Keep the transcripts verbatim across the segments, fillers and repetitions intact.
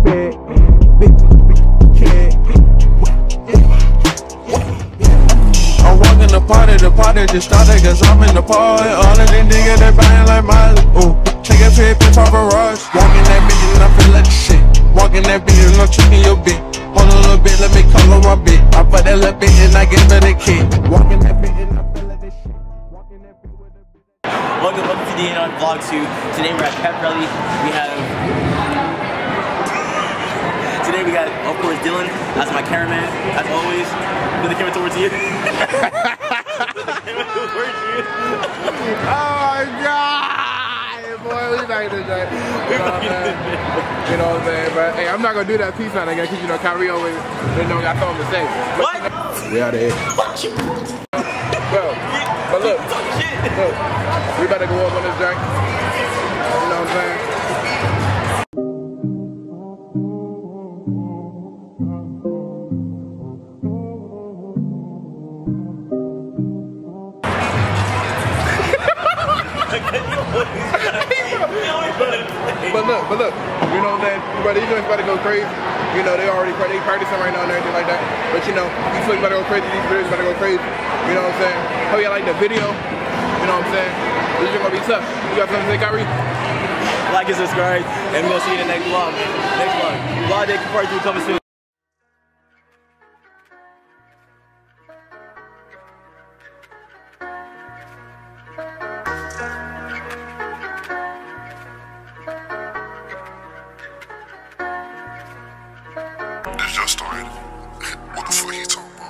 bed. Big, big kid. I'm walking the party, the party just started cause I'm in the party. All of them niggas they buying like Miley. Ooh, take a trip and talk a rush. Walking that bitch and I feel like the shit. Walking that bitch and I'm tricking your bitch. Hold on a little bit, let me call on my bitch. I fuck that little bitch and I give her the kid. Walking that bitch and I feel like this shit. Walking that bitch with a bitch. Welcome, welcome to D N R Vlog two. Today we're at Pep Rally. We have Today we got, of course, Dylan as my cameraman, as always. Put the camera towards you. Towards you. Oh my god! Boy, we back in the day. You know what I'm saying? You know what I'm saying? But hey, I'm not gonna do that peace sign again because you know Kyrie always you know got something to say. What? We out of here. Bro, but look, look, we better go up on this drink. You know what I'm saying? But look, but look, you know what I'm saying? But these joints about to go crazy. You know, they already they practicing right now and everything like that. But you know, these flicks about to go crazy, these videos about to go crazy. You know what I'm saying? Hope y'all like the video. You know what I'm saying? This is gonna be tough. You got something to say, Kyrie? Like and subscribe, and we're gonna see you in the next vlog. Next vlog. Vlog day part two coming soon. It just started. What the fuck he talking about?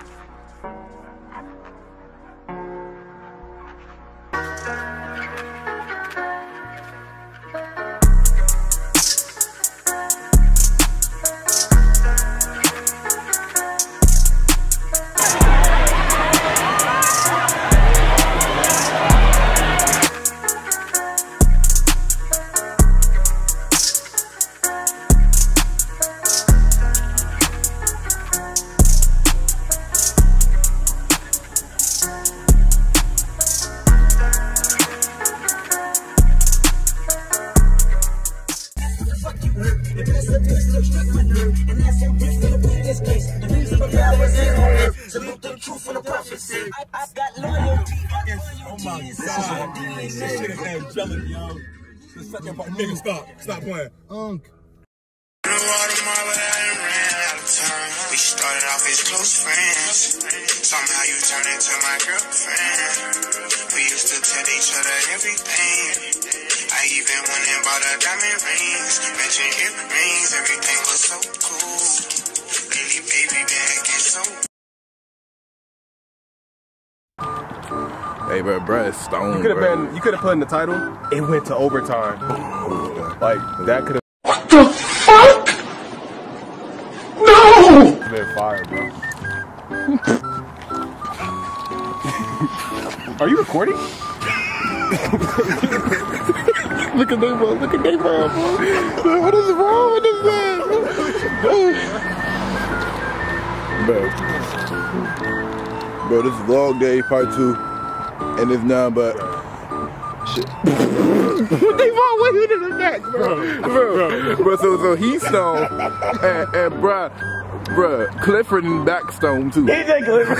And that's a big for the previous case. The reason the power is in her. Salute the truth for the prophecy. I, I got loyalty. Oh my god. This shit is angelic, yo. The second part. Nigga, stop. Stop playing. Unk. We started off as close friends. Somehow you turned into my girlfriend. We used to tell each other everything. I even went and bought her diamond rings. Matching earrings, everything was so cool. Lately, baby, been acting so. Hey, bro, bro, it's stone. You could have bro. been. You could have put in the title. It went to overtime. Like that could have. What the fuck? No! Been fire, bro. Are you recording? Look at them, bro. Look at them, bro. What is wrong with this man? Bro, bro, this is vlog day part two, and it's now, but shit. What they want with you to the next, bro? Bro, bro, bro, so so he's stone, and, and bruh, bruh, Clifford and Backstone too. He said Clifford.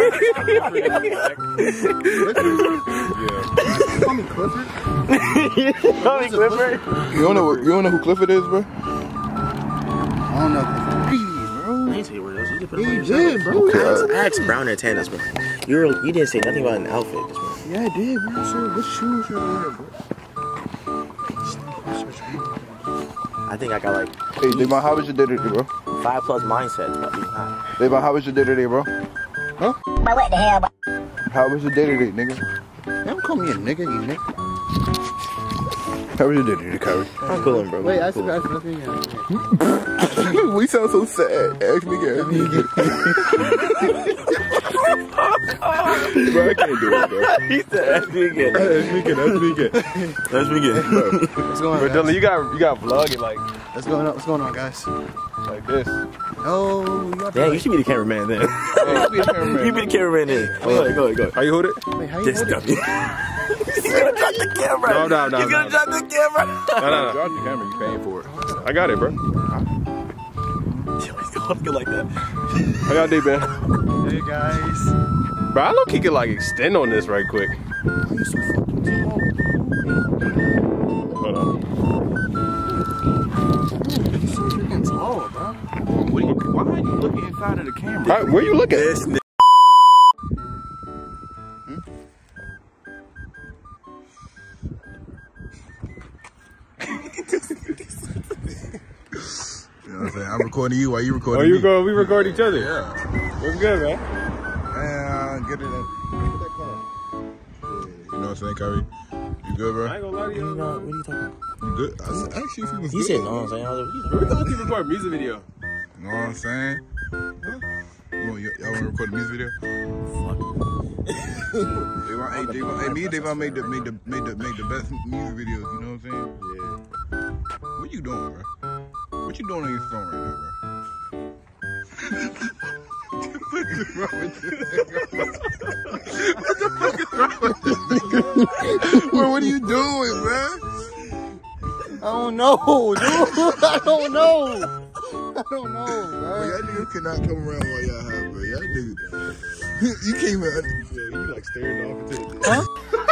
Yeah. Call me Clifford. Call me Clifford. You don't know, you don't know who Clifford is, bro? I don't know. I didn't say where else. You can put He it on did, bro. yourself. I asked Brown and Tannis, bro. You were, you didn't say nothing about an outfit, just bro. Yeah, I did, bro. So what shoes are there, bro? I think I got like Hey, Devon, how was your day today, bro? five plus mindsets. But Devon, how was your day today, bro? Huh? But what the hell? But How was your day today, nigga? Don't call me a nigga, you nigga. How was your day today, Kyrie? I'm coolin', bro. Wait, I cool. said that's me again. We sound so sad. Ask me again. Bro, I can't do it, bro. He said, ask me again. Ask me again. Ask me again. Ask me again. What's going on? Bro, guys? Dylan, you got you got vlogging like What's going on? What's going on, guys? like this. Oh, you got Damn, you should be the cameraman then. Hey, be a cameraman. You be the cameraman then. Go ahead, go ahead, go ahead. How you hold it? Wait, how you This hold it? dummy. He's gonna drop the camera. No, no, no, He's gonna no, drop the camera. No, no, no. Drop the camera. You paying for it. I got it, bro. Don't feel like that. How y'all do, man? Hey guys. Bro, I look he could like extend on this right quick. Hold on. Freaking tall, bro. What are you, why are you looking inside of the camera? Right, where you looking? This nigga. You know what I'm saying? I'm recording you while you recording Oh, me. you go. We record each other. Yeah. What's good, man? And get it in. You know what I'm saying, Kyrie? You good, bro? I ain't gonna lie to you. What are you talking about? You good? I said, actually, if you was You good. said no, I'm saying. I was like, We're gonna keep recording music video. You know what I'm saying? You want, y'all want to record a music video? They want, hey, they want, hey, me and Davon made the, made the, made the, made the best music videos. You know what I'm saying? Yeah. What you doing, bro? What you doing on your phone right now, bro? What the fuck is wrong with this nigga? Bro, what are you doing, bro? I don't know, dude. I don't know. I don't know, Bro, bro. y'all niggas cannot come around while y'all high, bro. Y'all niggas, you can't even. Yeah, you like staring off into the. Huh?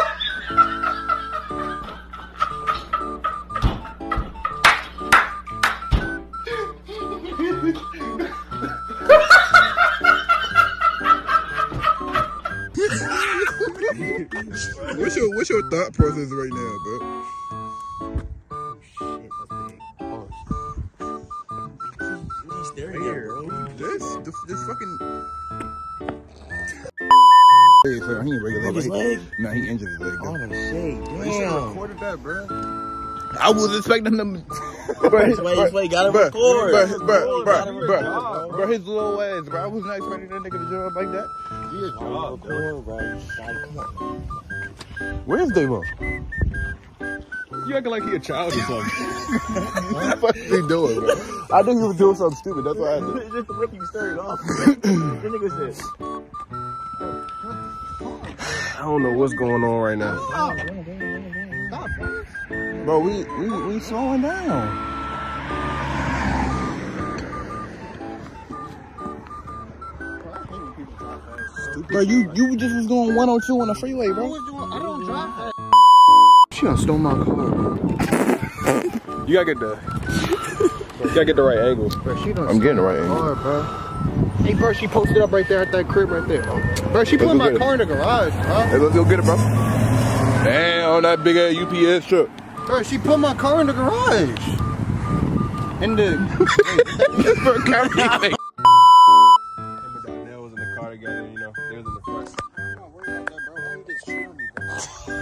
What's your what's your thought process right now, bro? Staring at, bro. This the, this fucking. Hey, so he ain't regular. Broke his leg? Nah, he injured his leg. Oh, though. that shit. Man, you should've Damn. recorded that, bro. I was expecting them. Bro, Wait, wait, gotta bro, record. Bro, bro, Record, bro, gotta bro, record, bro, bro. bro, his little ass, bro. I was not expecting that nigga to jump like that. You just gotta record, bro. You gotta come on. Where's Davo? You acting like he a child or something. What the fuck is he doing, bro? I think he was doing something stupid. That's why I did. Just to make you stir it off. The nigga said. I don't know what's going on right now. Bro, we we we slowing down. Bro, you you just was doing one oh two on the freeway, bro. I don't drive that. She done stole my car, bro. You gotta get the. You gotta get the right angle. Bro, she done I'm getting the right Oh, angle. Car, bro. Hey, bro, she posted up right there at that crib right there. Bro, she put go my get it. car in the garage, bro. Hey, let's go get it, bro. Damn, on that big ass U P S truck. Bro, she put my car in the garage. In the... Bro, camera. Him and Donnell was in the car together, you know, they was in the front. Don't worry about that, bro. Why you just cheating on me, bro?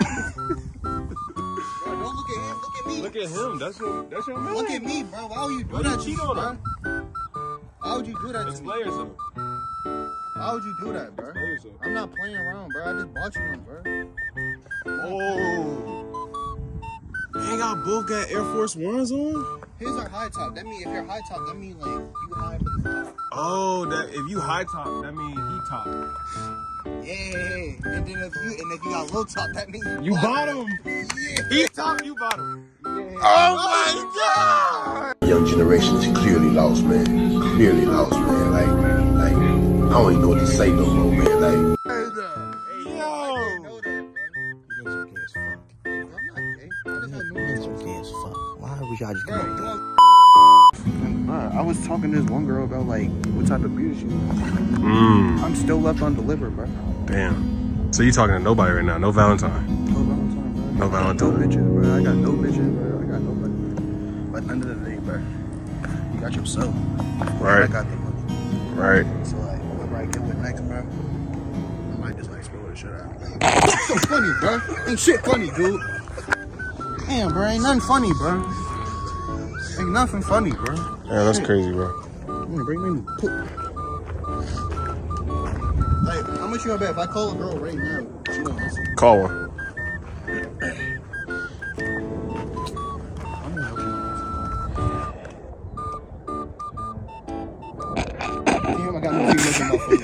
Bro, don't look at him. Look at me. Look at him, that's your, that's your man. Look at me, bro. Why would you do Why that you to cheat me, on bro? her? Why would you do that to me? Explain yourself. Why would you do that, bro? Explain yourself. I'm not playing around, bro. I just bought you one, bro. Oh. They got both got Air Force Ones on? His are high top. That mean if you're high top, that mean like you high for the top. Oh, that if you high top, that means he top. Yeah, and then if you and if you got low top, that means you, You bottom. Yeah. He top, you bottom. Oh my god! Young generation is clearly lost, man. Clearly lost, man. Like, like, I don't even know what to say no more, man. Like, Yo, I didn't know that, bro. You're gay as fuck. I'm not gay. I just had no You're gay as fuck. Why would y'all just come up with that? Bro, I was talking to this one girl about like what type of beer she wants. Mmm, I'm still left undelivered, bro. damn. So you talking to nobody right now, no Valentine. No Valentine, bro. No Valentine. No bitches, bro. I got no bitches, bro. I got nobody. But at the end of the day, bro, you got yourself. Right. I got the money. Right. So like, whoever I get with next, bro, I might just like scroll the shit out. What's so funny, bro? Ain't shit funny, dude. Damn, bro, ain't nothing funny, bro. Ain't nothing funny, bro. Yeah, that's crazy, bro. Mm, bring me the poop. Like, how much you gonna bet if I call a girl right now? She gonna listen. Call one. I'm gonna help you. Damn, I got no females in my phone.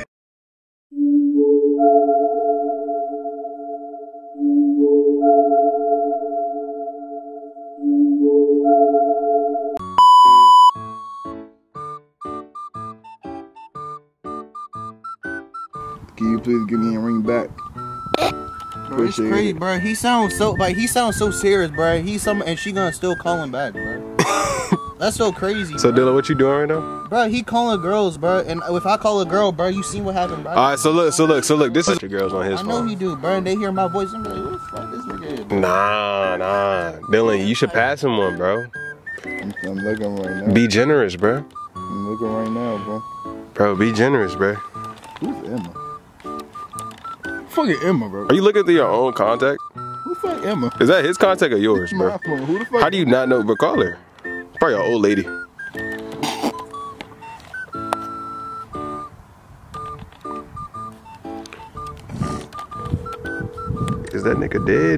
Can you please give me a ring back? Bro, it's crazy, bro. He sounds so like he sounds so serious, bro. He's some and she gonna still call him back, bro. That's so crazy. So bro. Dylan, what you doing right now? Bro, he calling girls, bro. And if I call a girl, bro, you seen what happened, bro? All right, so look, so look, so look. This is your girls on his I know phone. he do, bro. And they hear my voice and be like, "What the fuck this nigga is?" Bro? Nah, nah, Dylan, you should pass him one, bro. I'm, I'm looking right now. Be generous, bro. I'm looking right now, bro. Bro, be generous, bro. Who's Emma? Fucking Emma, bro. Are you looking through your own contact? Who the fuck Emma? Is that his contact or yours, bro? My phone. Who the fuck? How do you not know? But call her. Probably an old lady. Is that nigga dead?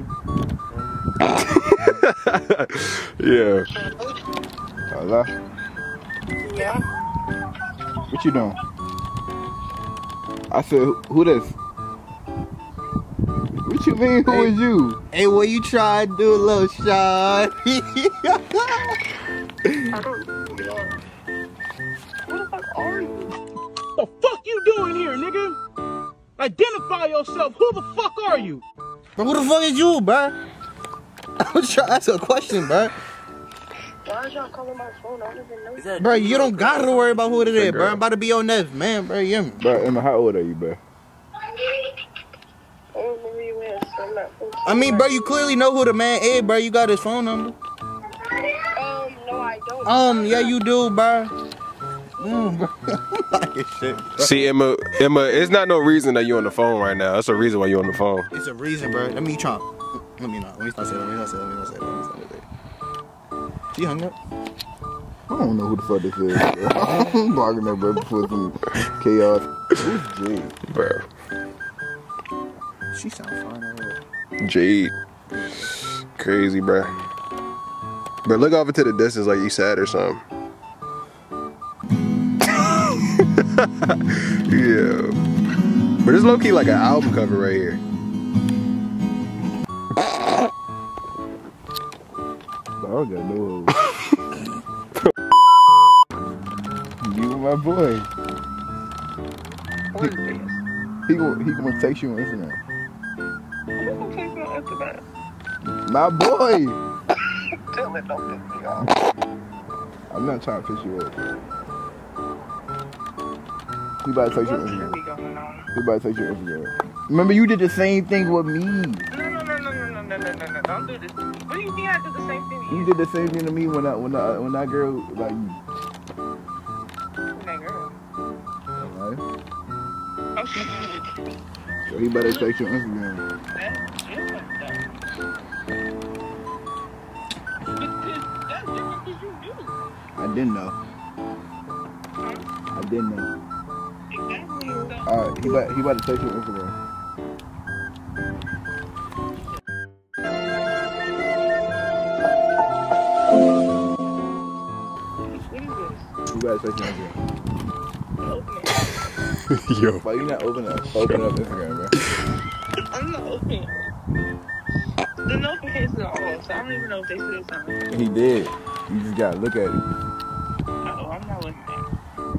Yeah. Hello? Yeah. What you doing? I said, who, who this? What you mean, who Hey. is you? Hey, what you try to do, little shot? I don't know. Who the fuck are you? The fuck you doing here, nigga? Identify yourself. Who the fuck are you? Bro, who the fuck is you, bro? I was trying to ask a question, bro. Why is y'all calling my phone? I don't even know. Bro, you don't gotta worry about who it is, bro. I'm about to be on that, man, bro. You hear me? Bro, Emma, how old are you, bro? I don't know who you is, so I'm not supposed to. I mean, bro, you clearly know who the man is, bro. You got his phone number. Um, no, I don't. Um, yeah, you do, bro. Mm, bro. Like shit, bro. See, Emma, Emma, it's not no reason that you're on the phone right now. That's a reason why you're on the phone. It's a reason, bro. Let me try. Let me not. Let me not say that. Let me not say that. Let me not say that. Let me not say that. She hung up. I don't know who the fuck this is, bro. I'm blocking that, bro, before some chaos. Who's Jade? Bro. She sound fine already. Jade. Crazy, bro. But look off into the distance like you sad or something. Yeah. But it's low-key like an album cover right here. I don't got no You and my boy. What is this? He gonna, he gonna text you on Instagram. Who gonna text me on Instagram? My boy! Dylan, don't piss me off. I'm not trying to piss you off. He about to text you on What's Instagram. really going on? He about to text you on Instagram. Remember, you did the same thing with me. No, no, no, no, no, no, no, no, no, no. Don't do this. What do you think I did the same thing to You you? did the same thing to me when I, when I, when that girl, like you. That girl. Alright? Oh, shit. So he better text you on Instagram. That's different, though. That's different because you do. I didn't know. I didn't know. Exactly. So, Alright, he about, he about to text you on Instagram. what is this? He about to text you on Instagram. Open it. Yo. Why you not open up, open up Instagram, bro? I'm not opening it. The notifications are off, so I don't even know if they said something. He did. You just gotta look at it. Uh-oh, I'm not looking at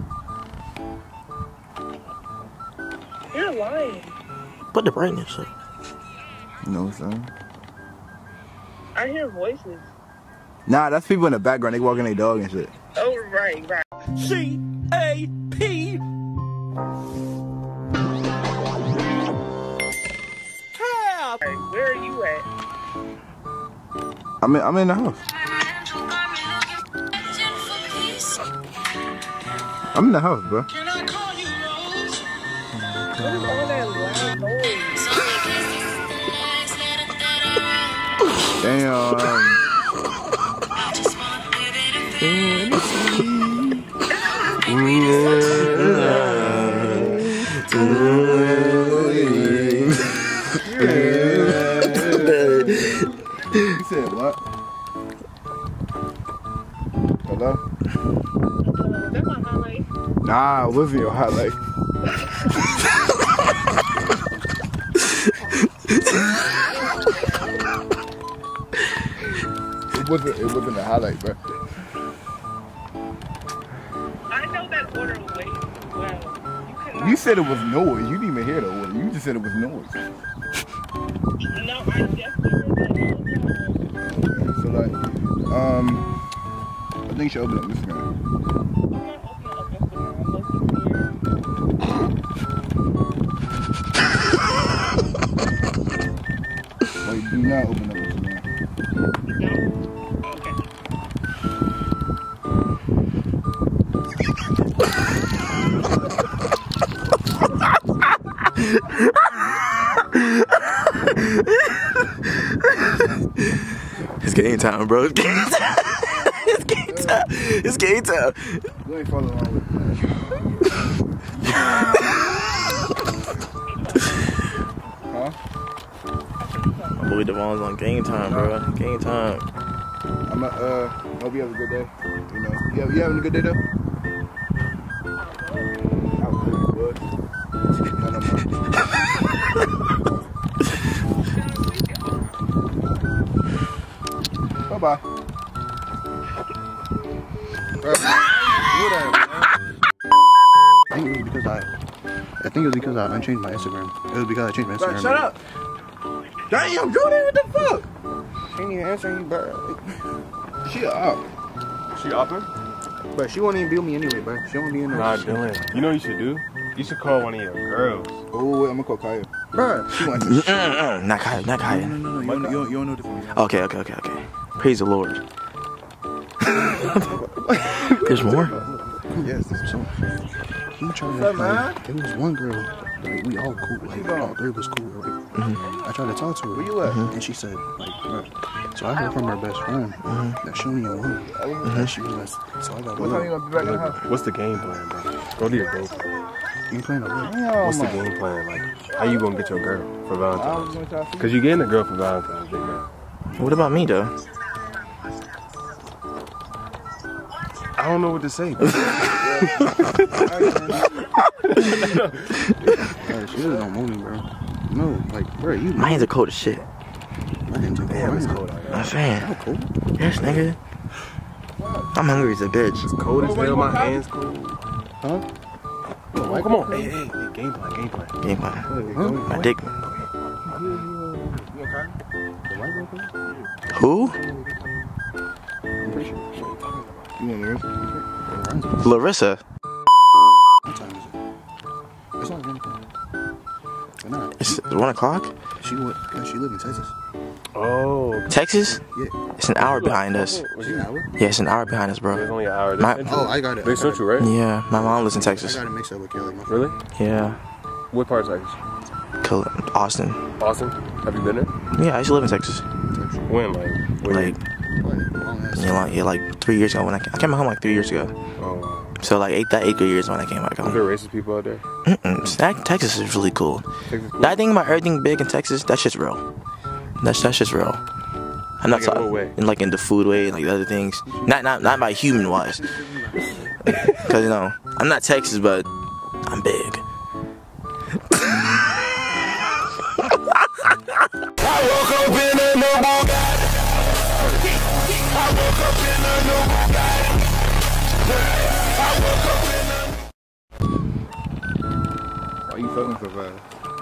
it. You're lying. Put the brightness up. You know what I'm saying? I hear voices. Nah, that's people in the background. They walking their dog and shit. Oh, right, right. C A P. Cap. Hey, where are you at? I'm in, I'm in the house. I'm in the house, bro. What is all that loud noise? Damn. You said what? Hello? Was that my highlight? Nah, it wasn't your highlight. It wasn't. It wasn't a highlight, bro. I know that order way too well. You You said it was noise. You didn't even hear the order. You just said it was noise. No, I definitely heard So like, um, I think you should open up Instagram. Wait, do not open up Instagram. It's game time, bro. It's game time. It's game time. It's game time. You ain't following along with me. Huh? My boy Devon's on game time, bro. Game time. I'm a, uh, hope you have a good day. You know, you, have, you having a good day though? I really would. Not no more. Bye bye. I think it was because I, I think it was because I unchanged my Instagram. It was because I changed my Instagram. Bro, shut up. Damn, Judy, what the fuck? She ain't even answering you, bro. She up. She upping? But she won't even view me anyway, bro. She won't be in there. Nah, Dylan. You know what you should do? You should call one of your girls. Oh, wait, I'm gonna call Kaya. Bruh. She wants to Mm-mm, not Kaya, not Kaya. No, no, no, no. You don't, you don't, you don't know this one. Okay, okay, okay, okay. Praise the Lord. There's more? Yes, there's so. He tried What's up, to, man? like, there was one girl, like, we all cool, like, all three of us cool, right? Mm-hmm. I tried to talk to her. Where you at? And she said, like, bruh. So I heard from her best friend Mm-hmm. that she don't even want me. Mm-hmm. And she was like, so I got What time you gonna be back in the house? What's the game plan, bro? Go to your game plan. You playing a what? Oh, What's the my. game plan? Like, how you gonna get your girl for I was Valentine's? gonna try to see. Cause you getting a girl for Valentine's, big man. What about me, though? I don't know what to say. Bro, she really don't want me, bro. No, like, bro, you. My hands are cold as shit. My hands are cold. Damn, it's cold out here. I'm saying. How cold? Yes, nigga. I'm hungry as a bitch. It's cold as hell. My hands cold. Huh? Oh, come on. Hey, hey, hey, game plan, game plan. Game plan. My dick. Who? You want to Larissa. What time is it? It's not one o'clock. Or not. It's one o'clock? She went, cause she live in Texas. Oh. Texas? Yeah. It's an hour behind us. She an hour? Yeah, it's an hour behind us, It's bro. only an hour. My- Oh, I got it. They sent you, right? Yeah, my mom lives in I Texas. got it mixed up with Kelly. My Really? Yeah. What part of Texas? Col- Austin. Austin? Have you been there? Yeah, I used to live in Texas. When? Like, when? Like, Like, long ass. yeah, like, yeah, like three years ago when I came, I came home like three years ago. Oh, wow. So like eight, that eight good years when I came back Is home. there racist people out there? Mm-mm. That, Texas is really cool. Texas cool? That thing about everything big in Texas, that shit's real. That's that's just real. I'm not Like in what talking way? in like in the food way and like the other things. Not not not by human wise. Cause you know I'm not Texas, but I'm big. I woke up in a new Bugatti. I woke up in a new Bugatti. I woke up in a... Why you fucking so fast?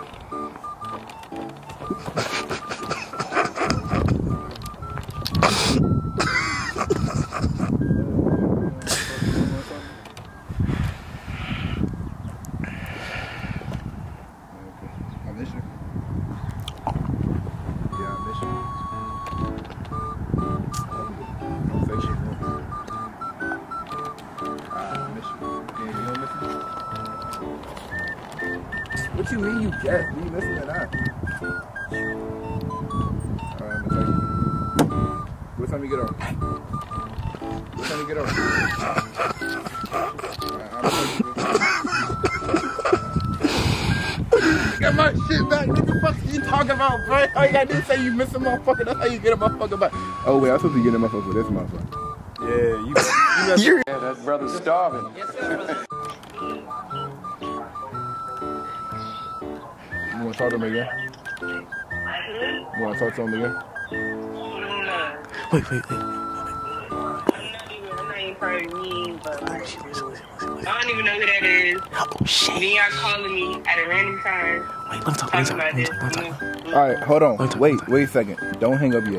I miss you. Yeah, I miss you. Don't fake shit, bro. I miss you. Yeah, you don't miss me? What you mean you get? You missing or not? Alright, I'm gonna tell you. What time you get off? What time you get off? Alright, I'm gonna tell you. Get my shit back. What the fuck you talking about, bro? All you gotta do is say you miss a motherfucker. That's how you get a motherfucker back. Oh wait, I'm supposed to get a motherfucker for this motherfucker. Yeah, you. You're yeah, that brother's starving. You wanna talk to him again? You wanna talk to him again? Wait, wait, wait. I'm not even part of me, but like, I don't even know who that is. Oh shit. Then y'all calling me at a random time. Wait, let me talk. Let me talk. Let me talk. Let me talk. All right, hold on. Wait, wait a second. Don't hang up yet.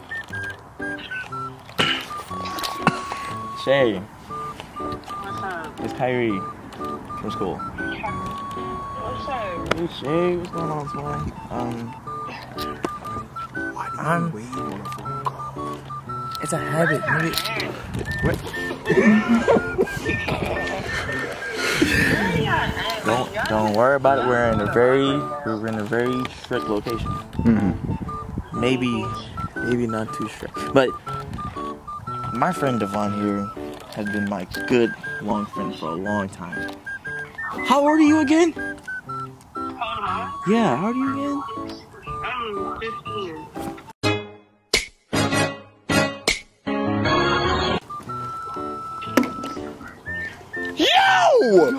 Shay, What's up? it's Kyrie from school. What's up? Hey Shay, what's going on, man? Um, I'm waiting on a phone call. It's a habit, nigga. What? Don't don't worry about it. We're in a very we're in a very strict location. Mm-hmm. Maybe maybe not too strict, but my friend Devon here has been my good long friend for a long time. How old are you again? How old am I? Yeah, how old are you again? I'm fifteen. Yo!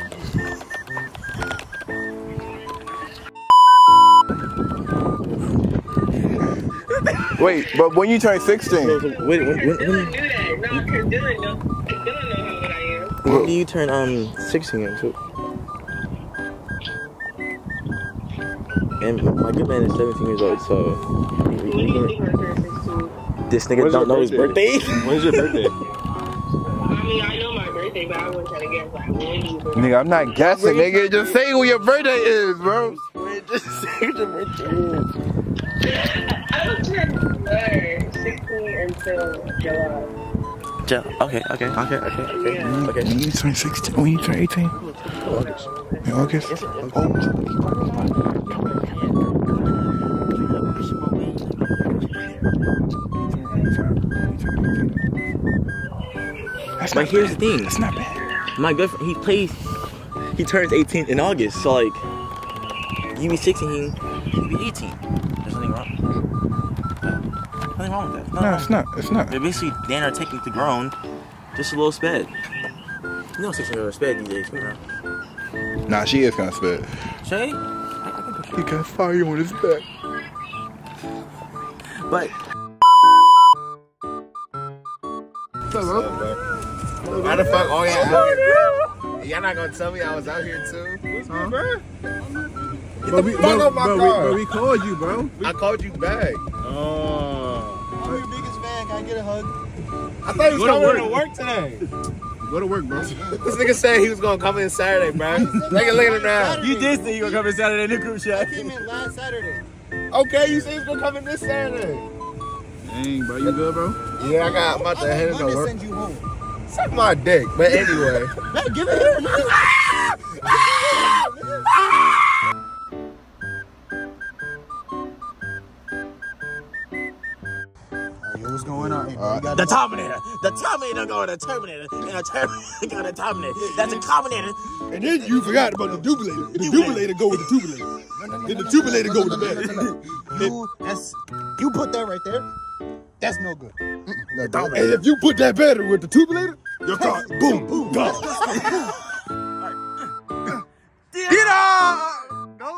Wait, but when you turn sixteen? Wait, when, when, when, Dylan do that. No, because Dylan know, Dylan know how old I am. when do you turn um sixteen again too? And my good man is seventeen years old, so When do you think I'm turning sixteen? this nigga don't know his birthday. When's your birthday? I mean, I know my birthday, but I wasn't trying to guess like when you birthday. Nigga, I'm not guessing, nigga. Just say who your birthday is, bro. Just say what your birthday is. I was trying to learn sixteen until July. Ja- Okay, okay, okay, okay, okay. Yeah. Okay. When you turn sixteen, when you turn eighteen? August. In August? That's but here's bad. the thing. That's not bad. My good friend, he plays. He turns eighteen in August, so like, you be sixteen, he be eighteen. There's nothing wrong. Nothing wrong with that. No, it's not. It's not. They're basically Dan are technically grown, just a little sped. You know, sixteen year old sped these days, you know. Nah, she is kind of sped. Shay, He got fire on his back. but. What's up, bro? How the fuck? Oh yeah. Y'all not gonna tell me I was out here too? Huh? Bro? Get Bro, the we, fuck bro, up my bro, car. we, bro, we called you, bro. I called you back. Oh. I'm your biggest fan. Can I get a hug? I thought he was Go to coming work. to work today. Go to work, bro. This nigga said he was gonna come in Saturday, bro. Look at look at him now. You did say you were gonna come in Saturday in the group chat. I came in last Saturday. Okay, you said he was gonna come in this Saturday. Dang, bro, you good, bro? Yeah, I got. I'm about to head into I'm gonna work. send you home. Suck my dick. But anyway. Hey, give it here, man. What's going on? Hey, Uh, The Terminator. The Terminator going to Terminator. And the Terminator going to Terminator. That's a Terminator. And then you forgot about the duplicator. The duplicator go with the turbulator. Then the turbulator go with the battery. You, that's, you put that right there. That's no good. And if you put that battery with the turbulator, your car, boom, boom, gone. Get up! No!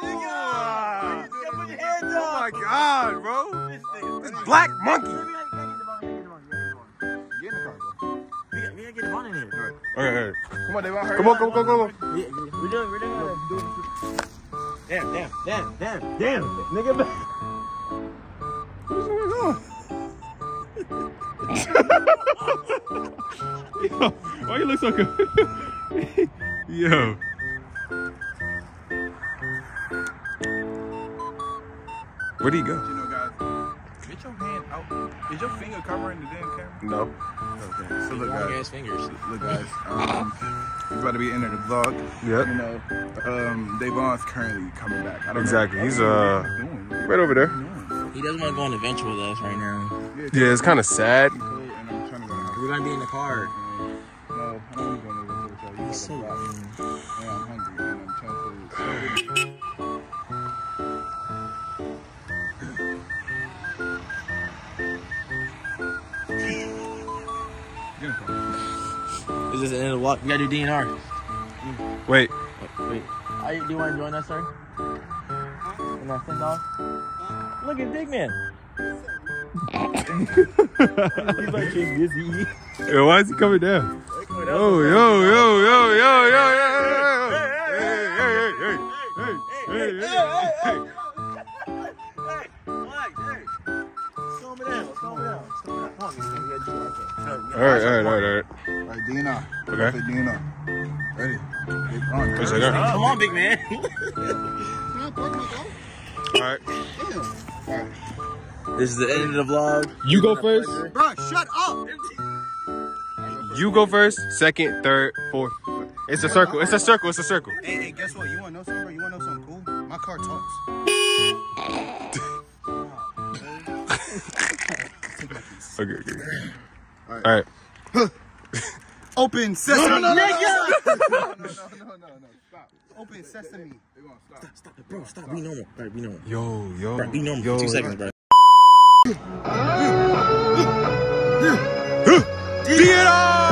Oh my god, bro! This black monkey! Get in the car, bro. We gotta, we gotta get him on in here. Okay, come on, Devon, hurry Come on, up. come on, come on, come on. We, we're doing, we're doing. Damn, damn, damn, damn, damn. Nigga, What's going on? Yo, why you look so good? Yo. Where'd he go? You know, guys, get your hand out. Is your finger covering the damn camera? No. Okay. So look, long guys. ass fingers. Look, guys. Um, we're about to be ending the vlog. Yep. You know, um, Devon's currently coming back. I don't Exactly. know. He's, I don't know uh, what he's doing. Right over there. He doesn't want to go on an adventure with us right now. Yeah, it's kind of sad. And I'm trying to go to We're gonna be in the car. No, I don't want to go to the hotel. You So, got a block. Yeah, I'm hungry and I'm trying to. Is this the end of the walk? We gotta do D N R. Wait. Wait. Are you, do you want to join us, sir? In that send off? Look at Big Man. He's like, busy. Yo, why is he coming down? Oh, yo, yo, yo, yo. D N R. Okay. Say D N R. Ready? Big on. Wait a second. Come on, big man. Alright. This is the end of the vlog. You go first. Bro, shut up. You go first. Second, third, fourth. It's a circle. It's a circle. It's a circle. Hey, hey, guess what? You wanna know something, bro? You wanna know something cool? My car talks. Okay, okay. All right. Open sesame. No, no, no, no, no, no, no, no, no. Stop. Open sesame. Stop, stop, bro. Stop. Be normal. Bro, be normal. Yo, yo. Bro, be normal. Yo, Two seconds, bro. D N R!